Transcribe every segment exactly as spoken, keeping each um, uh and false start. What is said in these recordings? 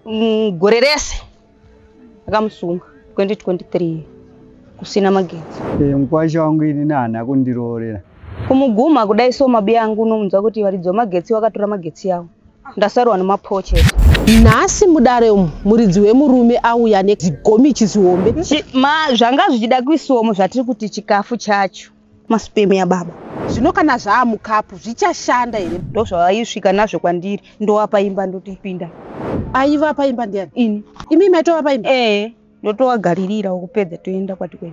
gore rese akamusunga twenty twenty-three kusina magetsi. Eh mkwasha wangu ini nana kundirorera. Kumuguma kudai so mabi yangu unomunza kuti waridzo magetsi wakatora magetsi yawo. Ndasarwa nemapoche. Nasi mudare umu muridzi wemurume auya nezigomi chizihombe. Ma zvanga zvichida kuiswa zvatiri kuti chikafu chacho. Masipemi ya baba. Zvino kana zvaamukapu zvichashanda here? Ndo zvavaisvika nazvo kwandiri ndowapa imba ndotipinda. Aiva paimba ndiani? Ini. Imi maitova paimba? Eh, ndotowagaririra ukupedza toenda kwati kwenu.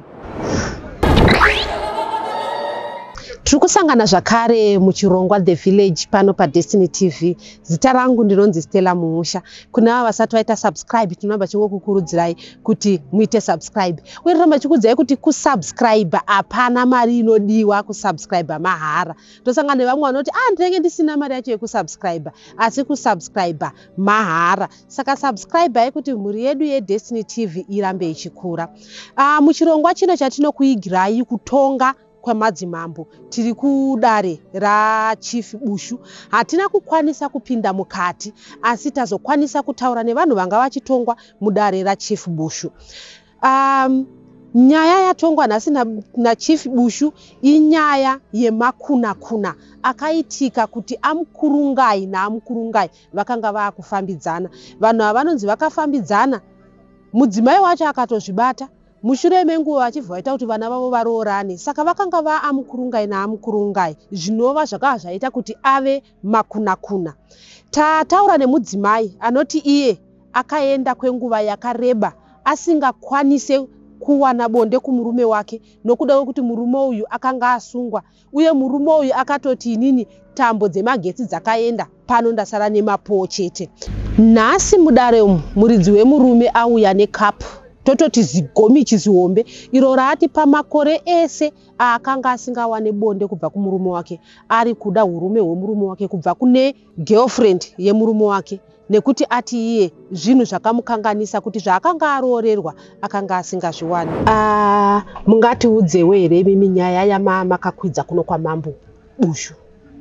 Tiri kusangana zvakare muchirongwa The Village pano paDestiny T V. Zita rangu ndinonzi Stella Mumusha. Kuna ava vasati vaita subscribe tinoramba chingokukurudzirai kuti muite subscribe. Uye tinoramba chikuudzai kuti kusubscribe hapana mari inodiwa, kusubscribe mahara. Tosangana nevamwe vanoti ah ndinenge ndisina mari yacho yekusubscribe, asi kusubscribe mahara. Saka subscribe hai kuti mhuri yedu yeDestiny T V irambe ichikura. Ah muchirongwa chino chatinokuigirai kutonga kwamadzimambo tiri kudare raChief Bushu. Hatina kukwanisa kupinda mukati asi tazokwanisa kutaura nevanhu vanga vachitongwa mudare raChief Bushu. Um, nyaya yatongwa nhasi naChief Bushu inyaya yemakuna kuna akaitika kuti amukurungai naamukurungai vakanga vaakufambidzana. Vanhu ava vanonzi vakafambidzana, mudzimai wacho akatozvibata. Mushure menguva vachibva vaita kuti vana vavo varoorane, saka vakanga vaamukurungai naamukurungai zvinova zvakava zvaita kuti ave makuna-kuna. Tataura nemudzimai anoti iye akaenda kwenguva yakareba asingakwanise kuwana bonde kumurume wake nokuda kwekuti murume uyu akanga asungwa, uye murume uyu akatoti inini tambo dzemagetsi dzakaenda, pano ndasara nemapo chete. Nhasi mudare umu muridzi wemurume auya nekapu tototi zigomi chizihombe iro raati pamakore ese akanga asingawane bonde kubva kumurume wake, ari kuda hurume hwemurume wake kubva kune girlfriend yemurume wake, nekuti ati iye zvinhu zvakamukanganisa kuti zvaakanga aroorerwa akanga asingazviwani. Ah, mungatiudzewo here mimi nyaya yamakakwidza kuno kwaMambo Bushu?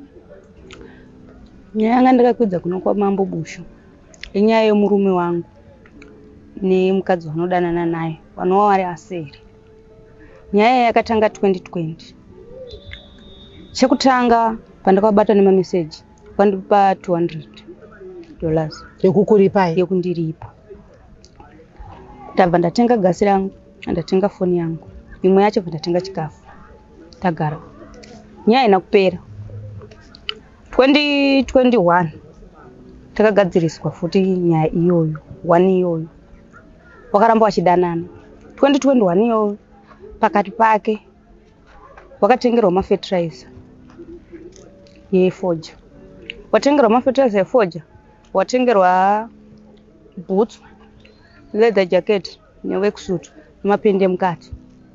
Nyaya yanga ndakakwidza kuno kwaMambo Bushu inyaya yemurume wangu nemukadzi vanodanana naye vanova vari aseri. Nyaya yakatanga twenty twenty. Chekutanga pandakabata nemameseji vandipa two hundred dollars yekukuripai, yekundiripa. Ndabva ndatenga gasi rangu, ndatenga foni yangu, imwe yacho ndatenga chikafu, tagara. Nyaya ina kupera. twenty twenty-one takagadziriswa futi nyaya iyoyo, one iyoyo wakaramba wachidanana. twenty twenty-one iyoyo pakati pake wakatengerwa mafertilizer yeForja. Watengerwa mafertilizer yeForja, watengerwa boots, leather jacket neworksuit nemapende mukati.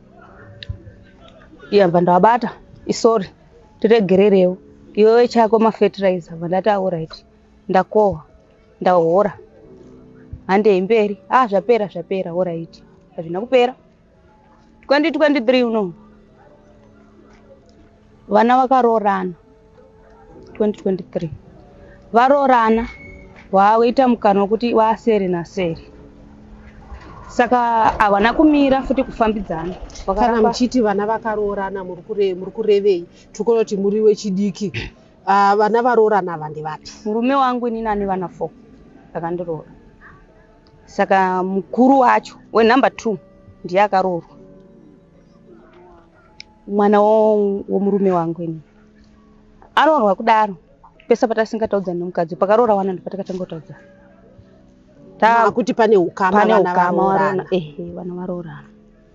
Iyamba ndawabata isori tiregererewo iwewe chako mafertilizer. Vandati alright, ndakohwa ndahora hande imberi. Ah zvapera zvapera alright, hazvina kupera. twenty twenty-three uno vana vakaroorana. twenty twenty-three varoorana, vaita mukana wekuti vaaseri naseri, saka havana kumira futi kufambidzana. Kana muchiti vana vakaroorana muri kurevei? Tikonoti muri wechidiki. Uh, vana varoorana ava ndevapi? Murume wangu inini ane vana four vakandiroora, saka mukuru wacho wenumber two ndiye akaroorwa, mwana womurume wangu inini aroorwa kudaro. Pesa patasingataudza nemukadzi pakaroora wana ndipatakatanga kutaudza ta kuti pane ukama, pane ukama warona. Ehe, vana varoorana.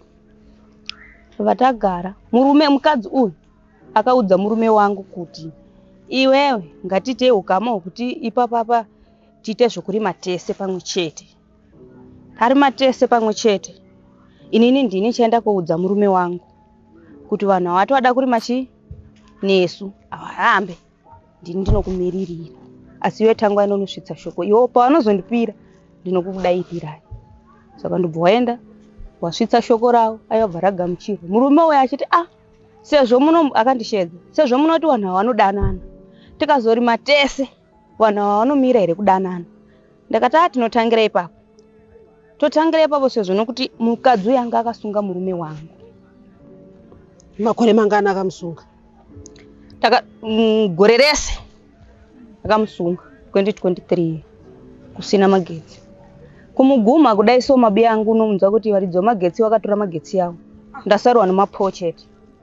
Vatagara, murume mukadzi uyu akaudza murume wangu kuti iwewe ngatite ukama hwekuti ipapapa tiite zvokurima tese pamwe chete. Tarima tese pamwe chete, inini ndini chaenda kuudza murume wangu kuti vanhu havati vada kurima chi nesu avarambe, ndini ndinokumiririra, asi iwe tangwa inonosvitsa shoko. Iwo pavanozondipira ndinokudairirai. Saka ndobva waenda wasvitsa shoko ravo, aibva ragamuchirwa. Murume uyu achiti ah sezvo muno akandishedza, sezvo munoti vanhu vanodanana tikazorima tese vanhu vanomira here kudanana. ndakati ati tinotangira ipapo totangira ipapo sezvo nokuti mukadzi uyu anga akasunga murume wangu. Makore mangana akamusunga? Taka mm, gore rese akamusunga twenty twenty-three kusina magetsi. Kumuguma kudai so mabi yangu unomunzwa kuti varidzo magetsi wakatora magetsi yawo. Ndasarwa nemapochete.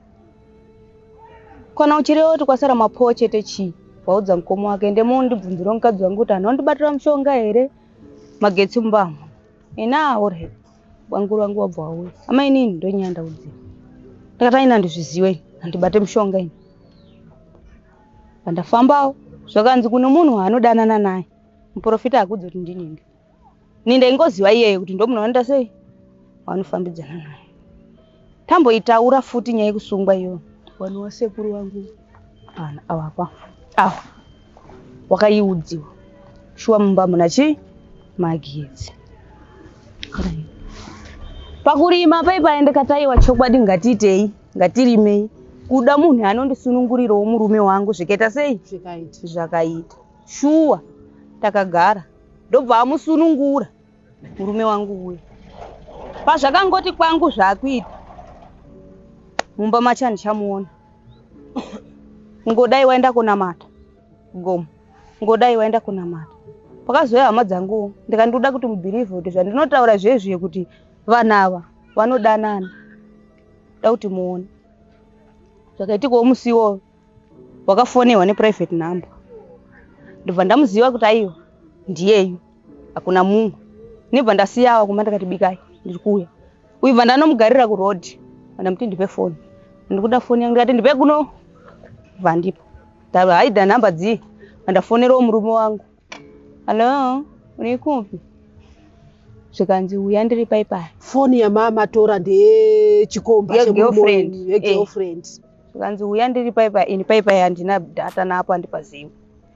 Kana uchirewo kuti kwasara mapochete chi waudza mukomo wake ndemo ndibvunzira mukadzi wangu kuti anondibatira mushonga here magetsi mbamo. Ina ore wangu wangu wabva wauya. Ama inini ndonyanda udziwa. Ndakati ina ndizviziwe ndibate mushonga ini. Pandafambawo zvakanzi kune munhu anodanana naye. Muprofita akudza kuti ndininde. Ninde ingoziwa iyeyo kuti ndo munoenda sei wanofambidzana naye. Tambo itaura futi nyaya kusungwa iyo. Wanu wasekuru wangu ana awapa. Awa. Wakaiudziwa. Shuwa mumba munachi magetsi. Pakurima paipaende kataiwa chokwadi ngatitei ngatirimei kuda munhu anondisunungurirawo murume wangu zvikaita sei zvikaita zvakaita shuwa takagara ndobva amusunungura murume wangu uyu pazvakangoti kwangu zvakuita mumba machani chamuona ngodai waenda kunamata gomo ngodai waenda kunamata pakazoya hama dzangu ndikandoda kuti mubhirivhe kuti zvandinotaura zvezviye kuti vanava vanodanana da kuti muone zvakaitikawo musiwo wakafonewa neprivate number ndibva ndamuziva kuti aiyo ndiyeyu hakuna mumwe ndibva ndasiyawa kuma ndakati bikai ndiri kuuya uibva ndanomugarira kurodhi ndamuti ndipe foni ndikuda foni yangu ndikati ndipe kuno bva ndipo haidha namba dzii ndafonerawo murume wangu halo uri kupi zvikanzi uya ndiri paipai foni yamama tora ndechikomba yegirlfriend yegirlfriend zvikanzi uya ndiri paipai ini paipai handina data napo handipazivi.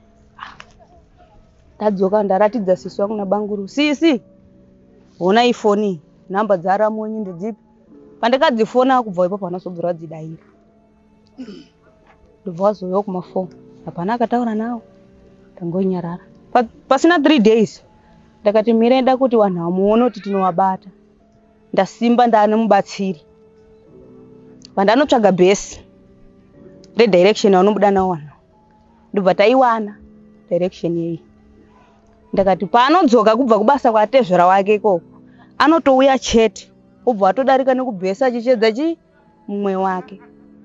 Tadzoka ndaratidza sisi wangu nabanguru sisi ona ifoni namba dzaramonyi ndedzipi pandikadzifona kubva ipapo panazobvira wadzidaira ndobva wazoyawo kumafoni hapana akataura nawo tangonyarara pasina three days ndakati mirenda kuti vanhu vamuone kuti tinowabata ndasimba ndaanomubatsiri vandanotsvaga bhesi redirection vanobuda nawo vanhu ndobva taiwana direction yeyi ndakati paanodzoka kubva kubasa kwatezvera wake ikoko anotouya chete obva atodarika nekubhesi achichedza chi mumwe wake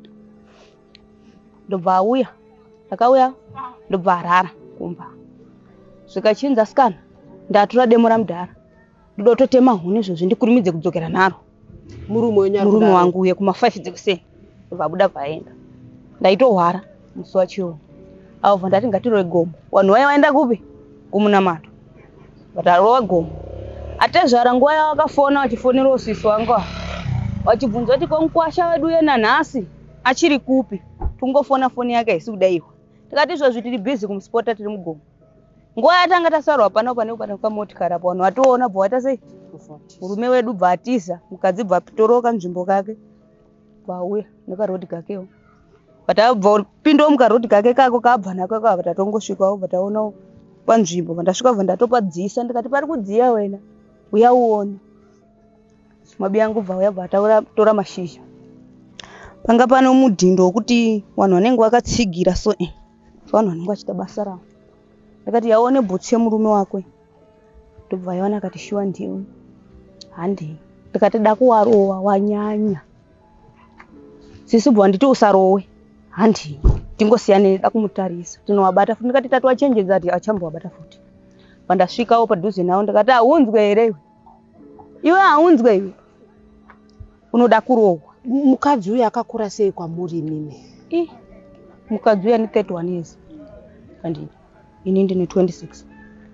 ndobva auya akauya ndobva arara kumba zvikachinza sikana ndatora demo ramudhara ndodototema huni izvozvi ndikurimidze kudzokera naro murume wangu uye kuma five dzekuseni ndobva abuda bvaenda ndaitohwara musi wachiona avobva ndati ngatirowe gomo vanhu vaya vaenda kupi kumunamato vatarova gomo atezvara nguva yavakafona vachifonerawo sisi wangu vachibvunza kuti konkwasha wedu yena nhasi achiri kupi tungofona foni yake haisi kudaiwa tikati izvozvi tiri bhizi kumusipota tiri mugomo nguva yatanga tasarwa pano pane kupanda kwamotikari apo vanhu vatoona bva waita sei murume wedu bva atiza mukadzi bva apitoroka nzvimbo kake bvauya nekarodhi kakewo vatabva pindawo mukarodhi kake kako kabva nako kava tatongosvikawo vataonawo panzvimbo vandasvika bva ndatopadzisa ndikati pari kudziya wena uya uone mabi yangu bva uya bva atatora mashizha panga pano mudhindo wokuti vanhu vanenge vakatsigira so eh vanhu vanenge vachita basa ravo ndakati yaone bhutsi yemurume wakwe ndobva yaona akati shuwa ndiwe handi ndikati da kuwarowa wanyanya sisi bva nditi usarowe handi tingosiyane da kumutarisa tinowabata futi ndikati tatu wachenjedza ati achambowabata futi pandasvikawo padhuze nawo ndikati aunzwe here iwe iwe aunzwe iwe unoda kurohwa. Mukadzi uyu akakura sei kwamuri mimi? I mukadzi uyu ani thirty-one years kandi ini ndine twenty-six.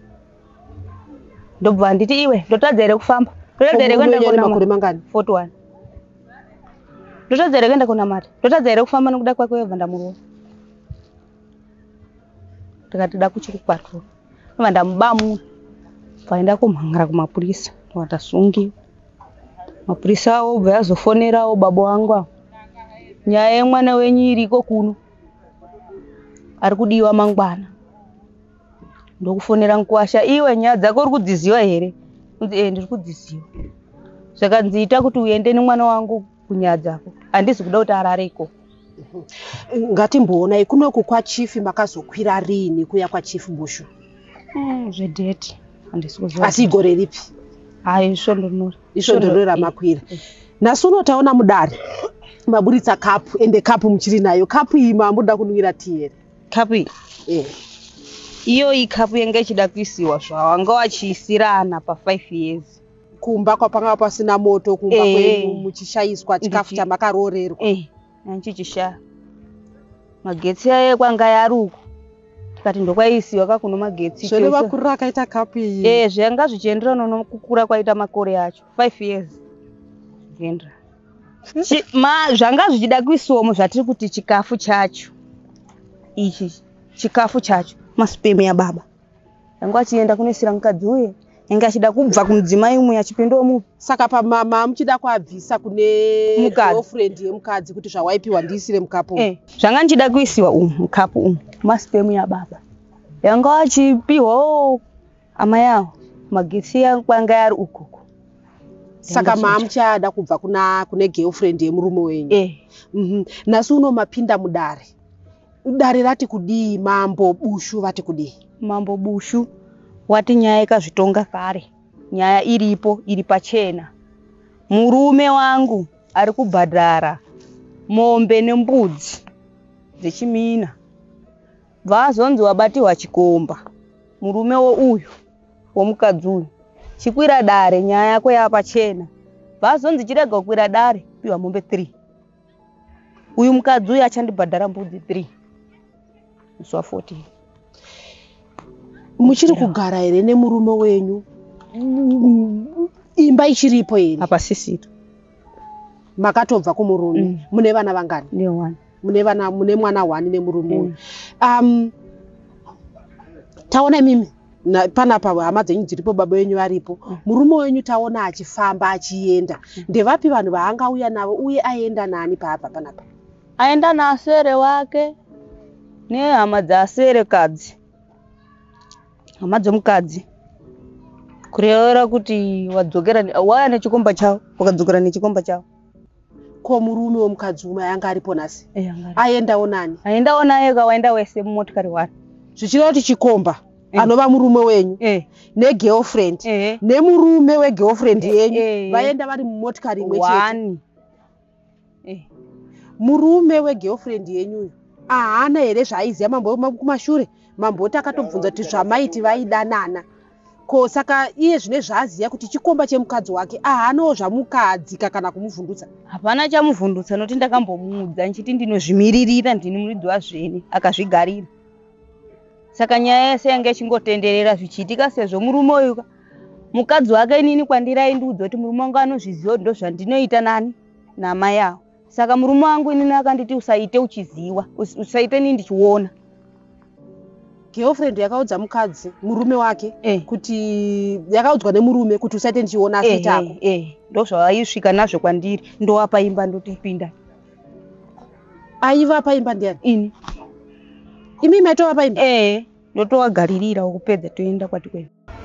Ndobva nditi iwe ndotadza here kufamba ndotadza here kuenda kuna makore mangani forty-one. Ndotadza here kuenda kuna mata ndotadza here kufamba nokuda kwake webva ndamurowa ndikati da kuchiri kwatro ndobva ndamubamura bvaenda kumhangara kumapurisa watasungiwa mapurisa awo bva yazofonerawo baba wangu nyaya yemwana wenyu iriko kuno ari kudiwa mangwana ndokufonera nkuwasha iwe nyaya dzako uri kudziziva here kunzi eh ndiri kudziziva saka nziita kuti uende nemwana wangu kunyaya dzako handisi kuda kuti arareko. Ngatimboonai kunoku kwachifi makazokwira rini kuya kwachifi Bushu? Mm, zvedheti handisi kuziva. Asi igore ripi? Hayi isvondonori. Isvondonori ramakwira. Nhasi unotaona mudare maburitsa kapu ende kapu muchiri nayo. Kapu iyi mamuda kunwira tii here? Kapu iyi? Eh. Iyo iyi kapu yanga ichida kuisiwa zvavo wanga wachiisirana pa five years. Kumba kwapanga pasina moto kumba e, kwenu muchishayiswa chikafu chamakarorerwa. Eh, nanchichishaya. Magetsi aye kwanga yaruko. Tikati ndokwaisiwa kakuno magetsi. Zvone vakura akaita kapu iyi. Eh, zvanga zvichienderana nokukura kwaita makore acho five years. Zviendera. Ma zvanga zvichida kuisiwa zvatiri kuti chikafu chacho. Ichi chikafu chacho masipemi ya baba. Yanga achienda kunoisira mukadzi uye yanga achida kubva kumudzimai umwe achipinda mu. Saka pamama muchida kuabvisa kune girlfriend yemukadzi kuti zvawaipiwa ndiisire mukapu. Eh, zvanga ndichida kuisiwa umu mukapu umu masipemi ya baba. Yanga achipiwa ama yao magetsi kwanga yari ukoko. Saka mama muchada kubva kuna kune girlfriend yemurume wenyu. Eh. Mhm. Nasu uno mapinda mudare. Udare rati kudii Mambo Bushu vati kudii? Mambo Bushu wati nyaya ikazvitonga kare. Nyaya iripo iri pachena. Murume wangu ari kubhadhara mombe nembudzi dzechimina. Vazonzi wabatiwa chikomba. Murume wo uyu womukadzi uyu chikwira dare nyaya yako yapachena. Vazonzi chirega kukwira dare piwa mombe three. Uyu mukadzi uyu achandibhadhara mbudzi three. Muswa fourteen. Muchiri kugara here nemurume wenyu? Imba ichiripo here? Apa sisito. Makatobva kumurume. Mm. Mune vana vangani? Ndi one. Mune vana mune mwana one nemurume. Mm. Um taona mimi na panapa hama dzenyu dziripo baba wenyu varipo. Mm. Murume wenyu taona achifamba achienda. Mm. Ndevapi vanhu vaangauya navo uye aenda nani paapa panapa? Aenda nasere wake ne hama dzasere kadzi. Hama dzomukadzi. Kureva kuti wadzokera waya nechikomba chavo wakadzokera nechikomba chavo. Ko murume womukadzi umwe anga aripo nasi? Eh, anga. Aendawo nani? Aendawo naye kawaenda wese mumotikari wari. Zvichira kuti chikomba eh. Anova murume wenyu eh. Ne girlfriend eh. Nemurume we girlfriend eh. yenyu eh. vaenda vari mumotikari imwe chete. One. Eh. Murume we girlfriend yenyu ahana here zvaiziya mambo kumashure? Mambo takatobvunza kuti zvamaiti vaidanana. Ko saka iye zvine zvaziya kuti chikomba chemukadzi wake ahanawo zvamukadzika kana kumuvhundutsa? Hapana chamuvhundutsa noti ndakambomuudza nchiti ndinozvimiririra ndini muridzi wazvene akazvigarira. Saka nyaya yese yanga ichingotenderera zvichiitika sezvo murume uyu mukadzi wake inini kwandira indudza kuti murume wangu anozviziva ndo zvandinoita nani namai yavo. Saka murume wangu inini akanditi usaite uchiziva, usaite nini ndichiona. Girlfriend yakaudza mukadzi murume wake eh. kuti yakaudzwa nemurume kuti usaite ndichiona asi eh, tako. Eh, eh. Ndo zvavaisvika nazvo kwandiri ndowapa imba ndotipinda. Aiva paimba ndiani? Ini. Imi maitova paimba? Eh, ndotowagaririra ukupedza toenda kwati kwenu.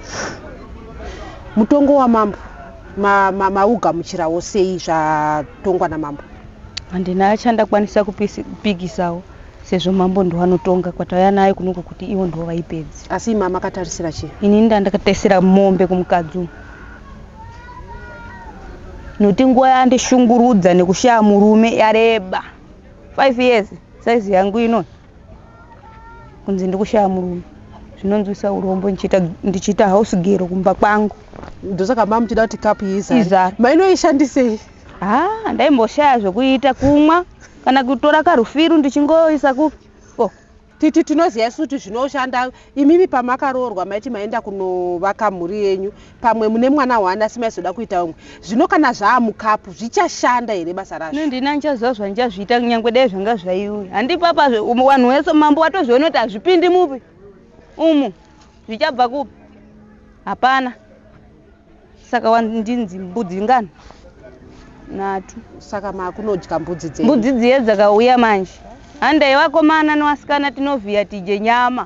Mutongo wa mambo ma ma maugamuchirawo sei zvatongwa namambo? Handina achandakwanisa kupigisawo sezvo mambo ndo anotonga kwatauya naye kunuko kuti iwo ndo vaipedza. Asi mama akatarisira chii? Ini ndandakatarisira mombe kumukadzi. Noti nguva yandishungurudza nekushaya murume yareba five years saizi yangu ino kunzi ndikushaya murume zvinonzwisa urombo ndichita ndichita house girl kumba kwangu. Ndosaka mama muchida kuti kapu izara. Izara. Mainoishandisei? Ah, ndaimboshaya zvokuita kumwa kana kutora karufiru ndichingoisa ku oh. Titi tinoziya kuti zvinoshanda. Imimi pamakarorwa maiti maenda kunovaka mhuri yenyu pamwe mune mwana wanda asi maizoda kuita umwe. Zvino kana zvaamukapu zvichashanda here basa razvo? Ine ndina ndichaziva zvandichazviita kunyangwe dai zvanga zvaiuya. Handipapa vanhu vese mambo watozviona kuti hazvipindi mupi umu zvichabva kupi? Hapana. Saka wandinzi mbudzi ngani? Natu. Saka makunodya mbudzi dzenyu? Mbudzi dziye dzakauya manje. Handai vakomana nevasikana tinovhiya tije nyama.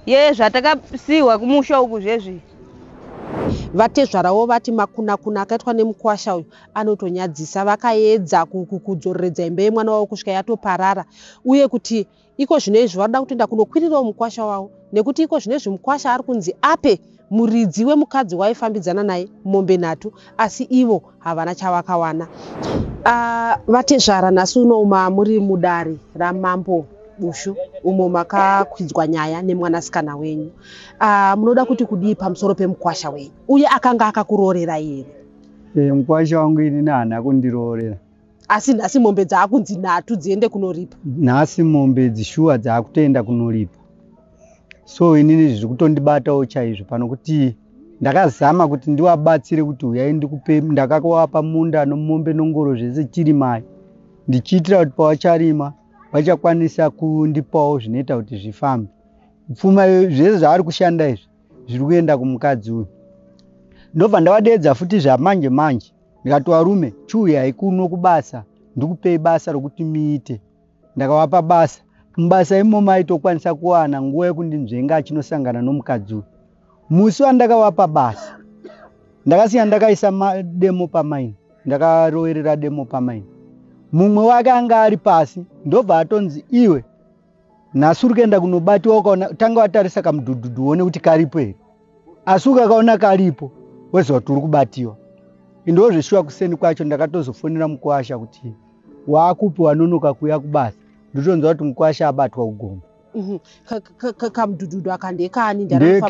ye zvatakasiwa kumusha uku zvezvi. Vatezvarawo vati makuna-kuna akaitwa nemukwasha uyu anotonyadzisa. Vakaedza kudzoreredza imba yemwana wavo kusvika yatoparara, uye kuti iko zvinezvi vanoda kutoenda kunokwirirawo mukwasha wavo, nekuti iko zvinezvi mukwasha ari kunzi ape muridzi wemukadzi waifambidzana naye mombe nhatu, asi ivo havana chavakawana. Uh, vatezvara nhasi unouma muri mudare ramambo Bushu umo makakwidzwa nyaya nemwanasikana wenyu. Uh, munoda kuti kudii pamusoro pemukwasha wenyu, uye akanga akakurorera here? E, mukwasha wangu ini haana kundirorera. Asi nhasi mombe dzaakunzi nhatu dziende kunoripa. Nhasi mombe dzishuwa dzaakutoenda kunoripa. So inini zviri kutondibatawo chaizvo pano kuti ndakazama kuti ndiwabatsire kuti uyai ndikupe, ndakakuvapa munda nomombe nongoro zvese chiri mai, ndichiitira kuti pavacharima vachakwanisa kundipawo zvinoita kuti zvifambe. Pfuma zvese zvaari kushanda izvi zviri kuenda kumukadzi uyu. Ndobva ndavadedza futi zvamanje manje ndikati varume chiuyai kuno kubasa ndikupei basa rokuti muite. Ndakavapa basa. Mubasa imo maitokwanisa kuwana nguva yekundinzvenga achinosangana nomukadzi uyu. Musi wandakavapa basa ndakasiya ndakaisa demo pamaini, ndakaroverera demo pamaini. Mumwe wake anga ari pasi, ndobva atonzi iwe nhasi uri kuenda kunobatiwa, ukaona tanga watarisa kamudhudhudhu uone kuti karipo here. Asi ukakaona karipo woziva kuti uri kubatiwa. Ndozvishuwa kuseni kwacho ndakatozofonera mukwasha kuti waakupi wanonoka kuuya kubasa. Ndotonzwa kuti mukwasha abatwa ugomba. Kamudhudhudhu akandekani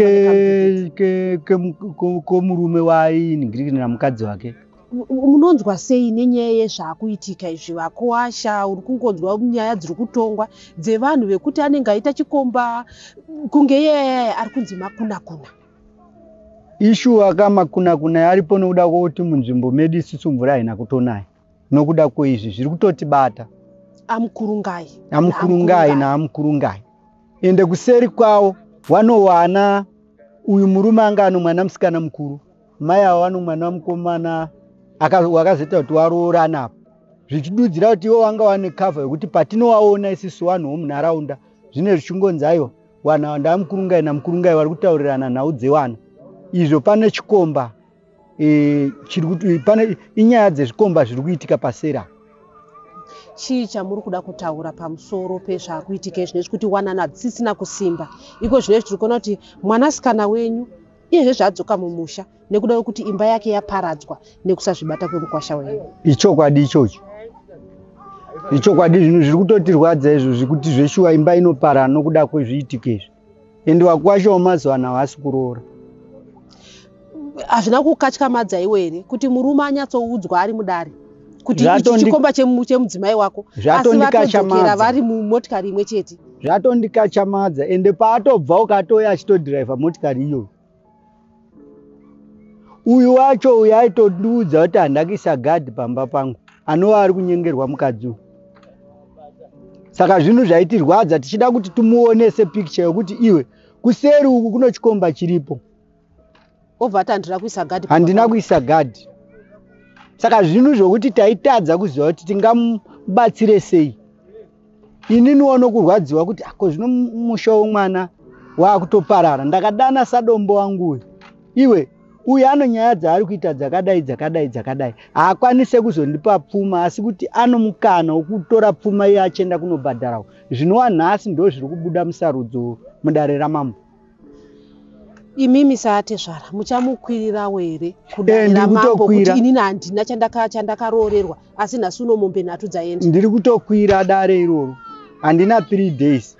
komurume wainhingirikira mukadzi wake. Munonzwa sei nenyaya yezvakuitika izvi? Vakuwasha uri kungonzwa nyaya dziri kutongwa dzevanhu vekuti anenge aita chikomba kunge yeye ari kunzi makuna-kuna. Ishuwa kamakuna-kuna yaripo nokuda kwokuti munzvimbo medu isusu mvura haina kutonaya. Nokuda kweizvi zviri kutotibata. Amukurungai. Amukurungai naamukurungai. Ende kuseri kwawo wanowana uyu murume anga ano mwana musikana mukuru, mai avo vano mwana mukomana wakazoita kuti waroorana apo. Zvichidudzira kuti ivo wanga wane cover yokuti patinowaona isusu vanhu vomunharaunda zvine zvichingonzi aiwa wana ndamukurungai namukurungai vari kutaurirana nhau dzewana. Izvo pane chikomba, e, chiri pane inyaya dzezvikomba zviri kuitika pasera. Chii chamuri kuda kutaura pamusoro pezvakuitika zvinezvi kuti wanana dzisisina kusimba? Iko zvinezvi tiri kuona kuti mwanasikana wenyu iyezve zvadzoka mumusha nekuda kwekuti imba yake yaparadzwa nekusazvibata kwemukwasha wenyu. Ichokwadi ichocho. Ichokwadi zvinhu zviri kutotirwadza izvo zvekuti zveshuwa imba inopara nokuda kwezviitike izvi. Ende wakwasha wemazuva ano havasi kuroora. Hazvina kukatyamadza iwe here kuti murume anyatsoudzwa ari mudare kuti ichi chikomba chemudzimai wako, asi vatodzokera vari mumotikari imwe chete? Zvatondikachamadza, ende paatobva ukatoya achitodhiraivha motikari iyoyo. Uyu wacho uyu aitondiudza kuti handakuisa gadhi pamba pangu, anova ari kunyengerwa mukadzi uyu. Saka zvinhu zvaitirwadza tichida kuti tumuonese pikicha yokuti iwe kuseri uku kuno chikomba chiripo. Obva tandira kuisa gadhi? Handina kuisa gadhi. Saka zvinhu zvokuti taitadza kuziva kuti tingamubatsire sei. Inini wanokurwadziwa kuti ako zvino musha womwana waakutoparara. Ndakadana sadombo wangu uyu. Iwe uyu ano nyaya dzaari kuita dzakadai dzakadai dzakadai. Haakwanise kuzondipa pfuma, asi kuti ano mukana wokutora pfuma iye achienda kunobhadharawo. Zvinova nhasi ndo zviri kubuda musarudzo mudare ramambo. Imimi saatezvara muchamukwirirawo here kudare ramambo kuti inini handina chandakaroorerwa, asi nhasi uno mombe nhatu dzaenda? Ndiri kutokwira dare iroro. Handina three days.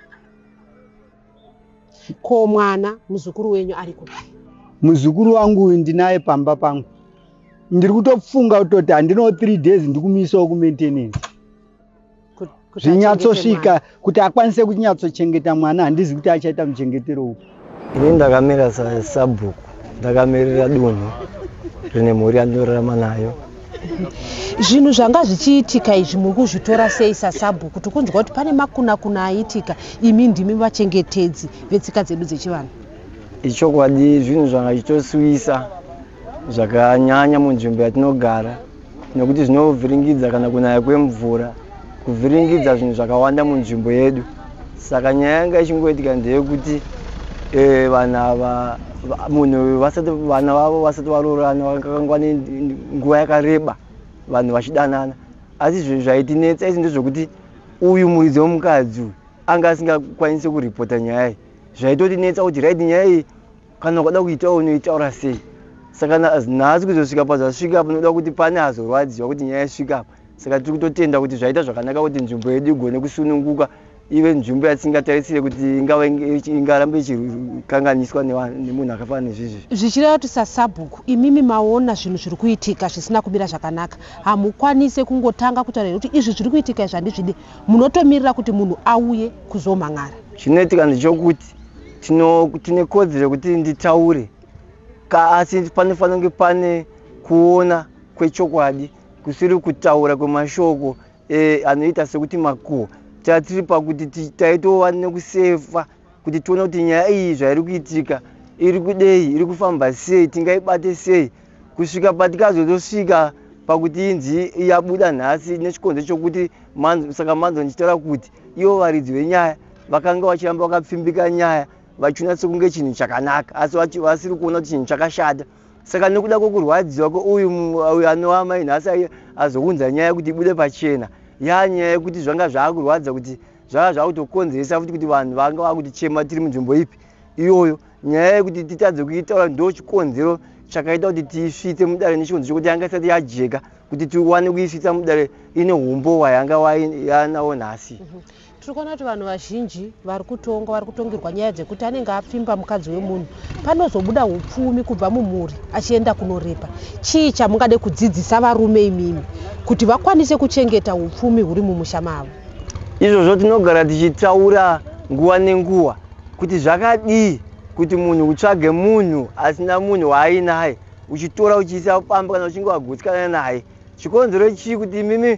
Ko mwana muzukuru wenyu ari kudai? Muzukuru wangu uyu ndinaye pamba pangu. Ndiri kutofunga kutoti handino three days ndikumuisawo kumaintenance. Zvinyatsosvika kuti akwanise kunyatsochengeta mwana, handizi kuti achaita muchengetero upi. Ini ndakamira sabhuku, ndakamirira dunhu rine mhuri yandinorarama nayo. Zvinhu zvanga zvichiitika izvi muri kuzvitora sei sasabhuku? Tikunzwa kuti pane makuna-kuna aitika, imi ndimi vachengetedzi vetsika dzedu dzechivanhu. Ichokwadi zvinhu zvanga zvichitoswisa zvakanyanya munzvimbo yatinogara, nekuti zvinovhiringidza kana kunaya kwemvura, kuvhiringidza zvinhu zvakawanda munzvimbo yedu. Saka nyaya yanga ichingoitika ndeyekuti eh vana va munhu vasati vana vavo vasati varorana vakangwa nguva yakareba vanhu vachidanana asi zvinhu zvaitinetsa isi ndezvokuti uyu muridzi womukadzi anga asingakwanisi kuripota nyaya iyi zvaitotinetsa kuti right nyaya iyi kana ukada kuitawo unoitaura sei saka nhasi kuzosvika pazvasvika apo noda kuti pane hazorwadziwa kuti nyaya isvika apo saka tiri kutotenda kuti zvaita zvakanaka kuti nzvimbo yedu igone kusununguka ive nzvimbo yatisingatarisire kuti ingarambe ichikanganiswa nemunhu akafanana nezvizvi zvichireva kuti saSabhuku imimi maona zvinhu zviri kuitika zvisina kumira zvakanaka hamukwanise kungotanga kutaura kuti izvi zviri kuitika izvi handizvidi munotomirira kuti munhu auye kuzomhan'ara chinoitika ndechokuti tine kodzero kuti nditaure asi panofanira kunge pane kuona kwechokwadi kusiri kutaura kwemashoko anoita sekuti makuhwa tatiri pakuti taitova nekusefa kuti tione kuti nyaya iyi zvairi kuitika iri kudei iri kufamba sei tingaibate sei kusvika patikazotosvika pakuti inzi yabuda nhasi nechikonzo chokuti saka manzo ndichitaura kuti ivo varidzi venyaya vakanga vachiramba vakapfimbika nyaya vachiona sekunge chinhu chakanaka asi vasiri kuona kuti chinhu chakashata saka nekuda kwekurwadziwa kweuyu anova mai nhasi azounza nyaya kuti ibude pachena yanyaya yekuti zvanga zvaakurwadza kuti zvanga zvakutokonzeresa futi kuti vanhu vanga vakutichema tiri munzvimbo ipi iyoyo nyaya yekuti titadze kuitaura ndo chikonzero chakaita kuti tiisvitse mudare nechikonzo chokuti yanga isati yajeka kuti tiwane kuisvitsa mudare ine umbo hwayanga yanawo nhasi. Tiri kuona kuti vanhu vazhinji vari kutonga vari kutongerwa nyaya dzekuti anenge apfimba mukadzi wemunhu panozobuda upfumi kubva mumhuri achienda kunorepa. Chii chamungade kudzidzisa varume imimi kuti vakwanise kuchengeta upfumi huri mumusha mavo? Izvozvo tinogara tichitaura nguva nenguva kuti zvakadii kuti munhu utsvage munhu asina munhu waainaye uchitora uchiisa pamba kana uchinge wagutsikana naye. Chikonzero chii kuti imimi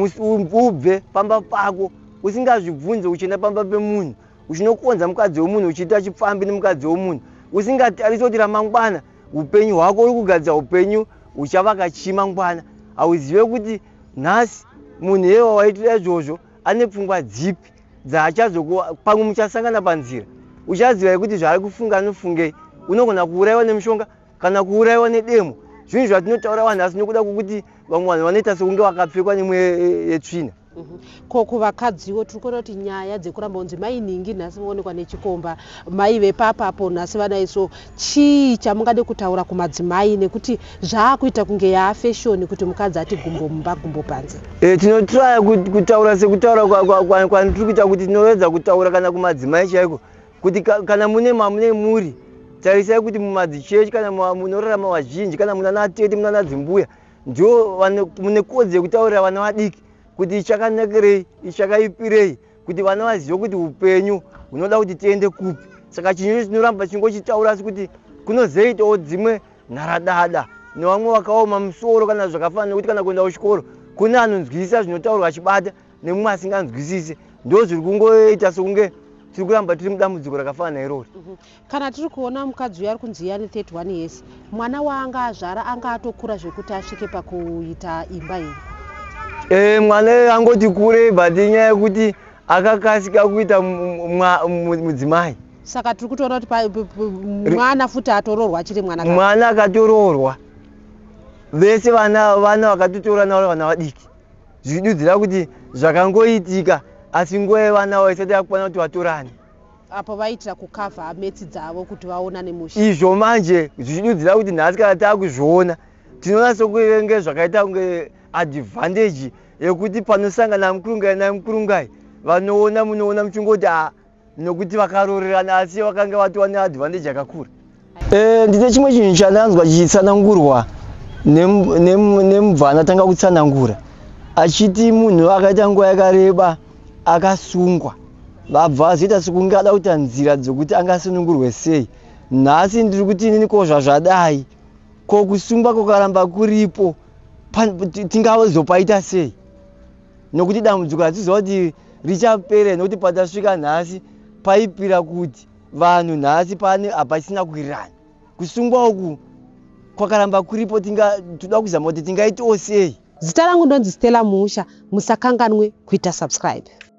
ubve pamba pako usingazvibvunze uchienda pamba pemunhu uchinokonza mukadzi wemunhu uchiita chipfambi nemukadzi wemunhu usingatarisi kuti ramangwana upenyu hwako uri kugadzira upenyu uchavaka chimangwana. Hauzive kuti nhasi munhu iye wawaitira izvozvo ane pfungwa dzipi dzaachazoko pamwe muchasangana panzira uchaziva kuti zvaari kufunga anofungei. Unogona kuurayiwa nemushonga kana kuurayiwa nedemo. Zvinhu zvatinotaura vanhu asi nokuda kwokuti vamwe vanhu vanoita sekunge vakapfekwa nemwe yetsvina. Ko kuvakadziwo tiri kuona kuti nyaya dzekuramba unzi mai ningi nhasi voonekwa nechikomba mai vepapapo nhasi vanaiso. Chii chamungade kutaura kumadzimai nekuti zvaakuita kunge yaafeshoni kuti mukadzi ati gumbo mumba gumbo panze? E, tinotraya kutaura sekutaura kwandiri kuita kuti tinoedza kutaura kana kumadzimai chaiko kuti kana mune mamune muri tarisai kuti mumadzichechi kana munorarama vazhinji kana muna natete muna nadzimbuya ndio mune kodzero kutaurira vana vadiki kuti ichakanakirei ichakaipirei kuti vana vazive kuti upenyu hunoda kuti tiende kupi. Saka chinhu chinoramba chingochitaura asi kuti kunozoitawo dzimwe nharadada nevamwe vakaoma musoro kana zvakafanana nekuti kana kuenda kuchikoro kune anonzwisisa zvinotaurwa achibata nemumwe asinganzwisisi. Ndo zviri kungoita sekunge tiri kuramba tiri mudambudziko rakafanana irori. Kana tiri kuona mukadzi uyu ari kunzi yani thirty one years mwana waanga azvara anga atokura zvekuti asvike pakuita imba iyi? Eh, mwana angoti kure but inyaya yekuti akakasika kuita mudzimai. Saka tiri kutoona kuti mwana futi atororwa achiri mwana kana mwana akatororwa vese vana vana vakatotora navo vana vadiki zvidudzira kuti zvakangoitika asi nguva yevana vavo isati yakwana kuti vatorane apo vaitira kukavha metsi dzavo kuti vaonane musha. Izvo manje zvichidudzira kuti nhasi kana taakuzviona tinoona sokuvenge zvakaita kunge advantage yekuti panosangana mukurungai namukurungai vanoona munoona muchingoti a nokuti vakarorerana asi vakanga vatova neadvantage yakakura. Eh, ndine chimwe chinhu chandanzwa chichitsanangurwa nemubvana tanga kutsanangura achiti munhu akaita nguva yakareba akasungwa vabva vazoita sekunge ada kuita nzira dzokuti angasunungurwe sei. Nhasi ndiri kuti inini ko zvazvadai ko kusungwa kukaramba kuripo tingazopaita sei nokuti dambudziko ratiziva kuti richapera nokuti patasvika nhasi paipira kuti vanhu nhasi pane hapasina kuwirirana. Kusungwa uku kwakaramba kuripo toda kuzama kuti tingaitawo sei. Zita rangu ndonzi Stella Musha. Musakanganwe kuita subscribe.